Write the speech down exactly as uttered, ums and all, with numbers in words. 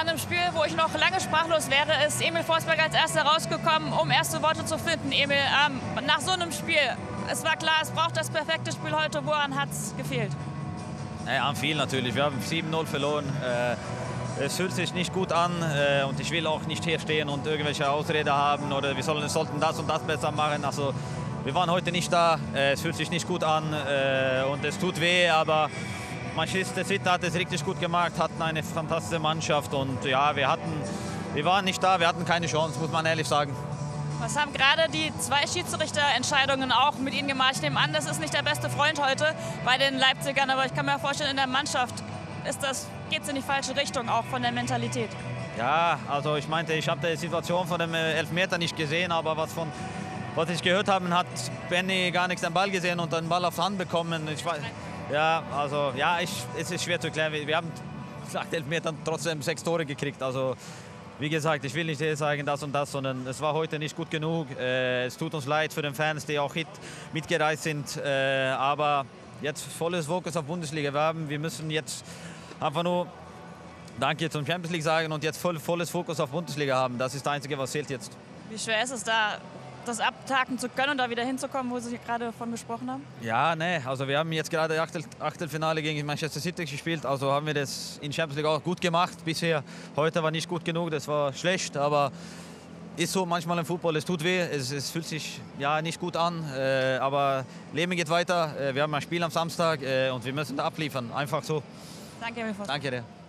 an einem Spiel, wo ich noch lange sprachlos wäre, ist Emil Forsberg als Erster rausgekommen, um erste Worte zu finden. Emil, ähm, nach so einem Spiel, es war klar, es braucht das perfekte Spiel heute. Woran hat es gefehlt? Ja, an viel natürlich. Wir haben sieben null verloren. Äh, es fühlt sich nicht gut an äh, und ich will auch nicht hier stehen und irgendwelche Ausreden haben oder wir sollen, sollten das und das besser machen. Also, wir waren heute nicht da, äh, es fühlt sich nicht gut an äh, und es tut weh, aber Manchester City hat es richtig gut gemacht, hatten eine fantastische Mannschaft und ja, wir, hatten, wir waren nicht da, wir hatten keine Chance, muss man ehrlich sagen. Was haben gerade die zwei Schiedsrichterentscheidungen auch mit Ihnen gemacht? Ich nehme an, das ist nicht der beste Freund heute bei den Leipzigern, aber ich kann mir vorstellen, in der Mannschaft geht es in die falsche Richtung, auch von der Mentalität. Ja, also ich meinte, ich habe die Situation von dem Elfmeter nicht gesehen, aber was, von, was ich gehört habe, hat Benny gar nichts am Ball gesehen und den Ball aufs Hand bekommen. Ich weiß, ja, also ja, ich, es ist schwer zu erklären. Wir haben nach Elfmetern trotzdem sechs Tore gekriegt. Also wie gesagt, ich will nicht sagen das und das, sondern es war heute nicht gut genug. Äh, es tut uns leid für den Fans, die auch hit mitgereist sind. Äh, aber jetzt volles Fokus auf Bundesliga. Wir, haben, wir müssen jetzt einfach nur Danke zum Champions League sagen und jetzt voll, volles Fokus auf Bundesliga haben. Das ist das Einzige, was zählt jetzt. Wie schwer ist es da, das abtaken zu können und da wieder hinzukommen, wo Sie gerade davon gesprochen haben? Ja, ne, also wir haben jetzt gerade Achtel, Achtelfinale gegen Manchester City gespielt, also haben wir das in Champions League auch gut gemacht bisher. Heute war nicht gut genug, das war schlecht, aber ist so manchmal im Fußball, es tut weh, es, es fühlt sich ja nicht gut an, äh, aber Leben geht weiter, äh, wir haben ein Spiel am Samstag äh, und wir müssen da abliefern, einfach so. Danke, Herr Danke dir.